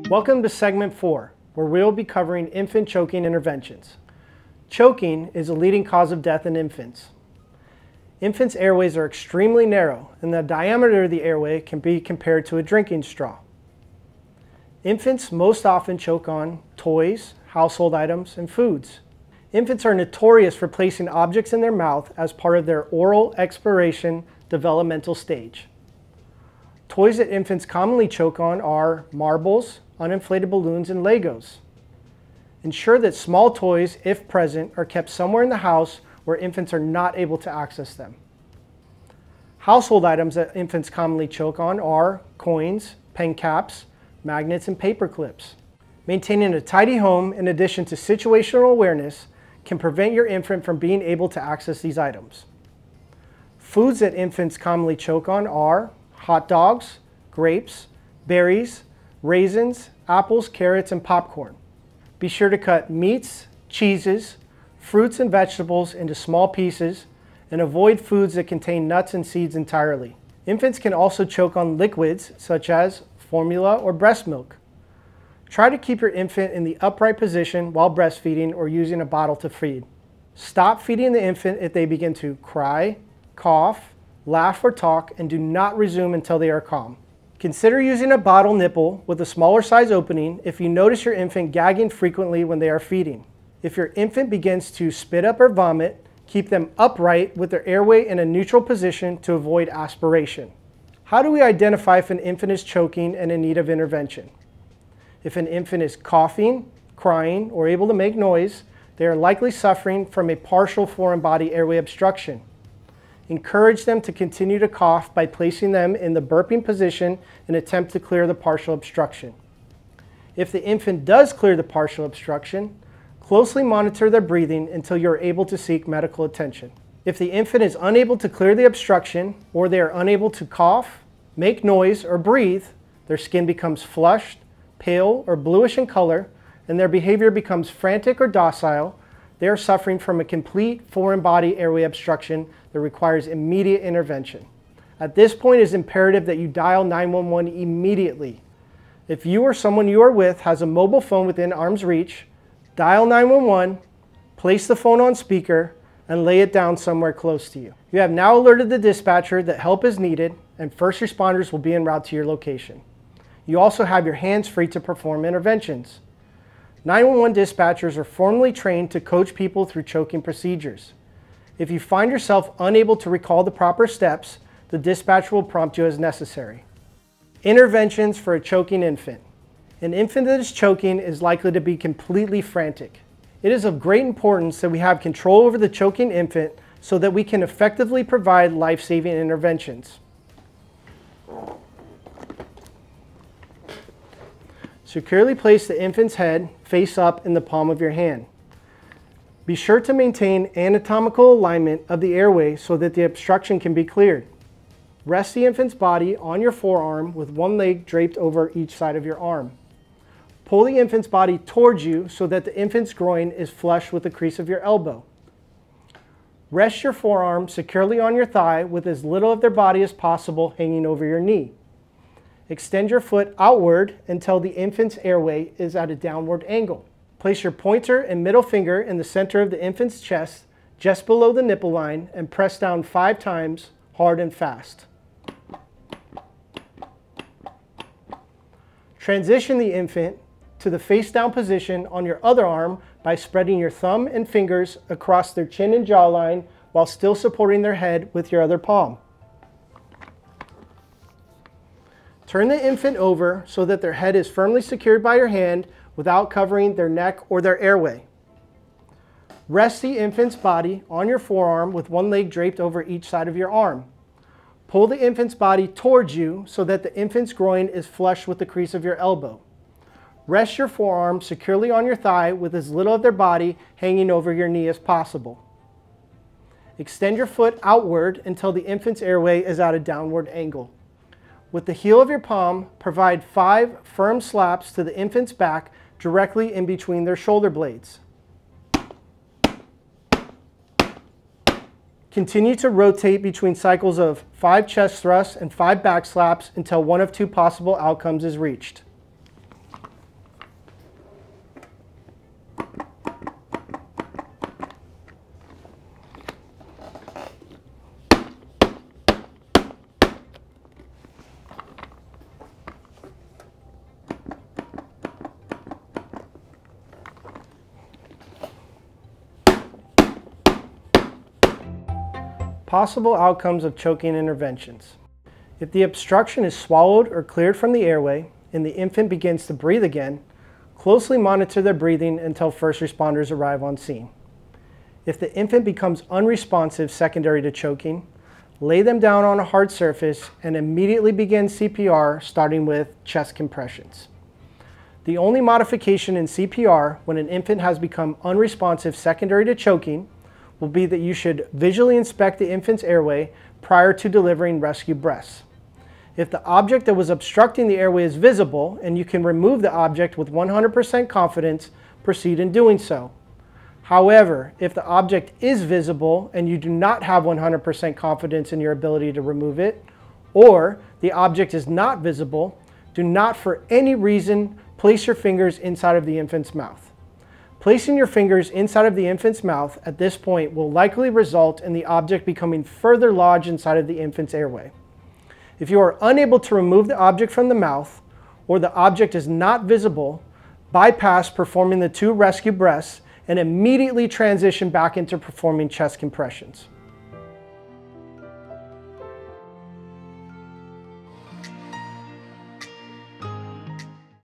Welcome to segment 4, where we'll be covering infant choking interventions. Choking is a leading cause of death in infants. Infants' airways are extremely narrow, and the diameter of the airway can be compared to a drinking straw. Infants most often choke on toys, household items, and foods. Infants are notorious for placing objects in their mouth as part of their oral exploration developmental stage. Toys that infants commonly choke on are marbles, uninflated balloons, and Legos. Ensure that small toys, if present, are kept somewhere in the house where infants are not able to access them. Household items that infants commonly choke on are coins, pen caps, magnets, and paper clips. Maintaining a tidy home, in addition to situational awareness, can prevent your infant from being able to access these items. Foods that infants commonly choke on are hot dogs, grapes, berries, raisins, apples, carrots, and popcorn. Be sure to cut meats, cheeses, fruits, and vegetables into small pieces and avoid foods that contain nuts and seeds entirely. Infants can also choke on liquids such as formula or breast milk. Try to keep your infant in the upright position while breastfeeding or using a bottle to feed. Stop feeding the infant if they begin to cry, cough, laugh, or talk, and do not resume until they are calm. Consider using a bottle nipple with a smaller size opening if you notice your infant gagging frequently when they are feeding. If your infant begins to spit up or vomit, keep them upright with their airway in a neutral position to avoid aspiration. How do we identify if an infant is choking and in need of intervention? If an infant is coughing, crying, or able to make noise, they are likely suffering from a partial foreign body airway obstruction. Encourage them to continue to cough by placing them in the burping position in an attempt to clear the partial obstruction. If the infant does clear the partial obstruction, closely monitor their breathing until you are able to seek medical attention. If the infant is unable to clear the obstruction, or they are unable to cough, make noise, or breathe, their skin becomes flushed, pale, or bluish in color, and their behavior becomes frantic or docile, they are suffering from a complete foreign body airway obstruction that requires immediate intervention. At this point, it is imperative that you dial 911 immediately. If you or someone you are with has a mobile phone within arm's reach, dial 911, place the phone on speaker, and lay it down somewhere close to you. You have now alerted the dispatcher that help is needed, and first responders will be en route to your location. You also have your hands free to perform interventions. 911 dispatchers are formally trained to coach people through choking procedures. If you find yourself unable to recall the proper steps, the dispatcher will prompt you as necessary. Interventions for a choking infant. An infant that is choking is likely to be completely frantic. It is of great importance that we have control over the choking infant so that we can effectively provide life-saving interventions. Securely place the infant's head face up in the palm of your hand. Be sure to maintain anatomical alignment of the airway so that the obstruction can be cleared. Rest the infant's body on your forearm with one leg draped over each side of your arm. Pull the infant's body towards you so that the infant's groin is flush with the crease of your elbow. Rest your forearm securely on your thigh with as little of their body as possible hanging over your knee. Extend your foot outward until the infant's airway is at a downward angle. Place your pointer and middle finger in the center of the infant's chest, just below the nipple line, and press down 5 times, hard and fast. Transition the infant to the face down position on your other arm by spreading your thumb and fingers across their chin and jawline while still supporting their head with your other palm. Turn the infant over so that their head is firmly secured by your hand without covering their neck or their airway. Rest the infant's body on your forearm with one leg draped over each side of your arm. Pull the infant's body towards you so that the infant's groin is flush with the crease of your elbow. Rest your forearm securely on your thigh with as little of their body hanging over your knee as possible. Extend your foot outward until the infant's airway is at a downward angle. With the heel of your palm, provide 5 firm slaps to the infant's back directly in between their shoulder blades. Continue to rotate between cycles of 5 chest thrusts and 5 back slaps until one of 2 possible outcomes is reached. possible outcomes of choking interventions. If the obstruction is swallowed or cleared from the airway and the infant begins to breathe again, closely monitor their breathing until first responders arrive on scene. If the infant becomes unresponsive secondary to choking, lay them down on a hard surface and immediately begin CPR, starting with chest compressions. The only modification in CPR when an infant has become unresponsive secondary to choking will be that you should visually inspect the infant's airway prior to delivering rescue breaths. If the object that was obstructing the airway is visible and you can remove the object with 100% confidence, proceed in doing so. However, if the object is visible and you do not have 100% confidence in your ability to remove it, or the object is not visible, do not for any reason place your fingers inside of the infant's mouth. Placing your fingers inside of the infant's mouth at this point will likely result in the object becoming further lodged inside of the infant's airway. If you are unable to remove the object from the mouth, or the object is not visible, bypass performing the 2 rescue breaths and immediately transition back into performing chest compressions.